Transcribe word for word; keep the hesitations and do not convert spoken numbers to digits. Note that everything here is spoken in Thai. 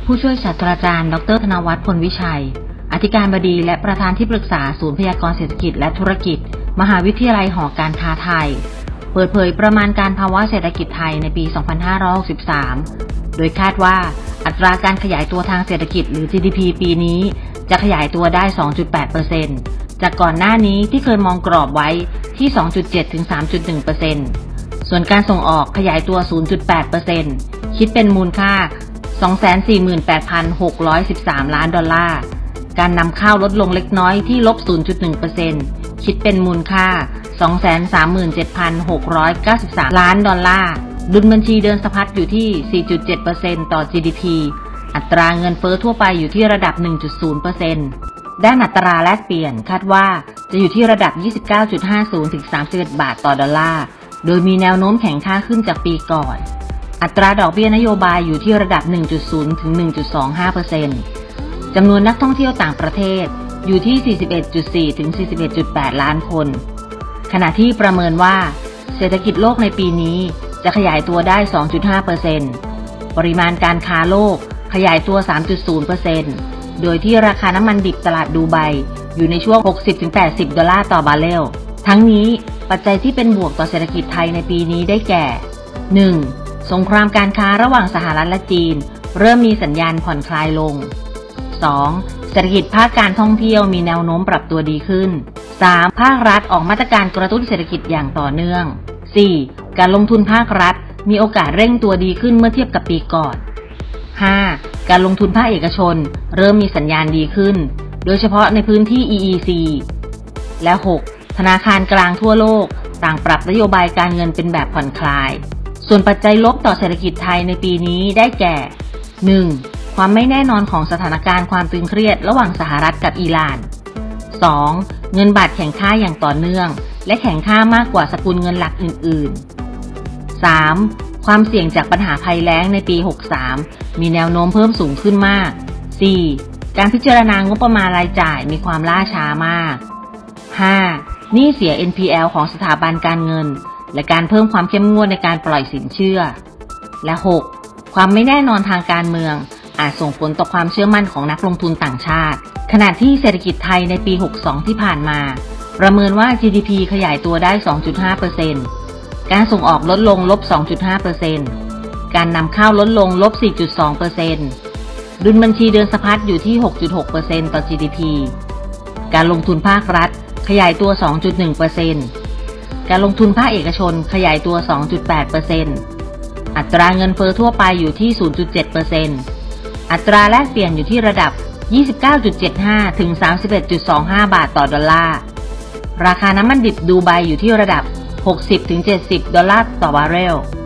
ผู้ช่วยศาสตราจารย์ดร.ธนวัฒน์ พลวิชัยอธิการบดีและประธานที่ปรึกษาศูนย์พยากรณ์เศรษฐกิจและธุรกิจมหาวิทยาลัยหอการค้าไทยเปิดเผยประมาณการภาวะเศรษฐกิจไทยในปี สองพันห้าร้อยหกสิบสาม โดยคาดว่าอัตราการขยายตัวทางเศรษฐกิจหรือ จี ดี พี ปีนี้จะขยายตัวได้ สองจุดแปดเปอร์เซ็นต์ จากก่อนหน้านี้ที่เคยมองกรอบไว้ที่ สองจุดเจ็ด ถึง สามจุดหนึ่งเปอร์เซ็นต์ ส่วนการส่งออกขยายตัว ศูนย์จุดแปดเปอร์เซ็นต์ คิดเป็นมูลค่า สองแสนสี่หมื่นแปดพันหกร้อยสิบสาม ล้านดอลลาร์การนำเข้าลดลงเล็กน้อยที่ ลบ ศูนย์จุดหนึ่งเปอร์เซ็นต์ คิดเป็นมูลค่า สองแสนสามหมื่นเจ็ดพันหกร้อยเก้าสิบสาม ล้านดอลลาร์ดุลบัญชีเดินสะพัดอยู่ที่ สี่จุดเจ็ดเปอร์เซ็นต์ ต่อ จี ดี พี อัตราเงินเฟ้อทั่วไปอยู่ที่ระดับ หนึ่งจุดศูนย์เปอร์เซ็นต์ ด้านอัตราแลกเปลี่ยนคาดว่าจะอยู่ที่ระดับ ยี่สิบเก้าจุดห้าศูนย์ ถึง สามสิบเอ็ด บาทต่อดอลลาร์โดยมีแนวโน้มแข็งค่าขึ้นจากปีก่อนอัตราดอกเบี้ยนโยบายอยู่ที่ระดับ หนึ่งจุดศูนย์ ถึง หนึ่งจุดสองห้าเปอร์เซ็นต์ จำนวนนักท่องเที่ยวต่างประเทศอยู่ที่ สี่สิบเอ็ดจุดสี่ ถึง สี่สิบเอ็ดจุดแปด ล้านคนขณะที่ประเมินว่าเศรษฐกิจโลกในปีนี้จะขยายตัวได้ สองจุดห้าเปอร์เซ็นต์ ปริมาณการค้าโลกขยายตัว สามจุดศูนย์ เปอร์เซ็นต์ โดยที่ราคาน้ำมันดิบตลาดดูไบอยู่ในช่วง หกสิบถึงแปดสิบ ดอลลาร์ต่อบาร์เรลทั้งนี้ปัจจัยที่เป็นบวกต่อเศรษฐกิจไทยในปีนี้ได้แก่ หนึ่ง สงครามการค้าระหว่างสหรัฐและจีนเริ่มมีสัญญาณผ่อนคลายลง สอง เศรษฐกิจภาคการท่องเที่ยวมีแนวโน้มปรับตัวดีขึ้น สาม ภาครัฐออกมาตรการกระตุ้นเศรษฐกิจอย่างต่อเนื่อง สี่ การลงทุนภาครัฐมีโอกาสเร่งตัวดีขึ้นเมื่อเทียบกับปีก่อน ห้า การลงทุนภาคเอกชนเริ่มมีสัญญาณดีขึ้นโดยเฉพาะในพื้นที่ อี อี ซี และ หก ธนาคารกลางทั่วโลกต่างปรับนโยบายการเงินเป็นแบบผ่อนคลายส่วนปัจจัยลบต่อเศรษฐกิจไทยในปีนี้ได้แก่ หนึ่ง ความไม่แน่นอนของสถานการณ์ความตึงเครียดระหว่างสหรัฐกับอิหร่าน สอง เงินบาทแข็งค่าอย่างต่อเนื่องและแข็งค่ามากกว่าสกุลเงินหลักอื่นๆ สาม ความเสี่ยงจากปัญหาภัยแล้งในปี หกสิบสาม มีแนวโน้มเพิ่มสูงขึ้นมาก สี่ การพิจารณางบประมาณรายจ่ายมีความล่าช้ามาก ห้า หนี้เสีย เอ็น พี แอล ของสถาบันการเงินและการเพิ่มความเข้มงวดในการปล่อยสินเชื่อและ หก ความไม่แน่นอนทางการเมืองอาจส่งผลต่อความเชื่อมั่นของนักลงทุนต่างชาติขณะที่เศรษฐกิจไทยในปี หกสิบสอง ที่ผ่านมาประเมินว่า จี ดี พี ขยายตัวได้ สองจุดห้าเปอร์เซ็นต์ การส่งออกลดลง ลบ สองจุดห้าเปอร์เซ็นต์ การนำเข้าลดลง ลบ สี่จุดสองเปอร์เซ็นต์ ดุลบัญชีเดินสะพัดอยู่ที่ หกจุดหกเปอร์เซ็นต์ ต่อ จี ดี พี การลงทุนภาครัฐขยายตัว สองจุดหนึ่งเปอร์เซ็นต์ การลงทุนภาคเอกชนขยายตัว สองจุดแปดเปอร์เซ็นต์ อัตราเงินเฟ้อทั่วไปอยู่ที่ ศูนย์จุดเจ็ดเปอร์เซ็นต์ อัตราแลกเปลี่ยนอยู่ที่ระดับ ยี่สิบเก้าจุดเจ็ดห้า ถึง สามสิบเอ็ดจุดสองห้า บาทต่อดอลลาร์ราคาน้ำมันดิบดูไบอยู่ที่ระดับ หกสิบถึงเจ็ดสิบ ดอลลาร์ต่อบาร์เรล